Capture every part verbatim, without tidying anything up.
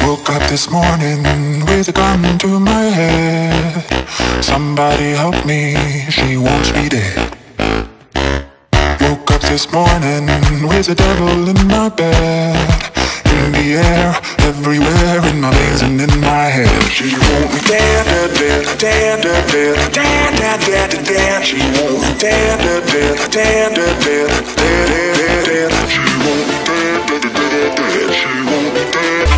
Woke up this morning with a gun to my head. Somebody help me, she wants me dead. Woke up this morning with the devil in my bed. In the air, everywhere, in my veins and in my head. She won't be dead, dead, dead, dead, dead, dead, dead, dead, dead, dead. She won't be dead, dead, dead, dead, dead, dead, dead, dead, dead. She won't be dead, dead, dead, dead, dead. She won't be dead.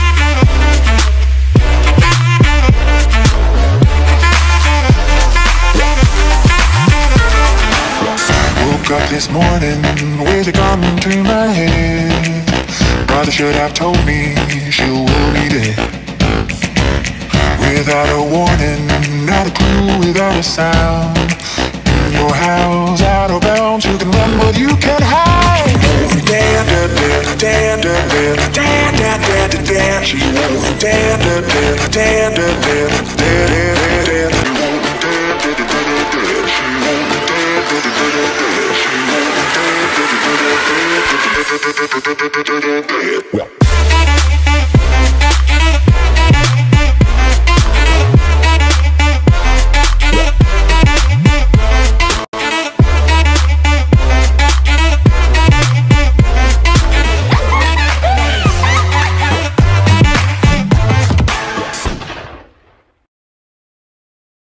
Woke up this morning with a gun to my head. Brother should have told me she will be dead. Without a warning, not a clue, without a sound. In your house, out of bounds, you can run but you can't hide. Dead, dead, dead, dead, dead, dead, dead, dead, dead, dead. She won't be dead, dead, dead, dead, dead, dead, dead, dead, dead. She won't be dead, dead, dead, dead. She won't be dead, dead, dead, dead. She won't be dead, dead, dead, dead, dead, dead, dead, dead, dead, dead.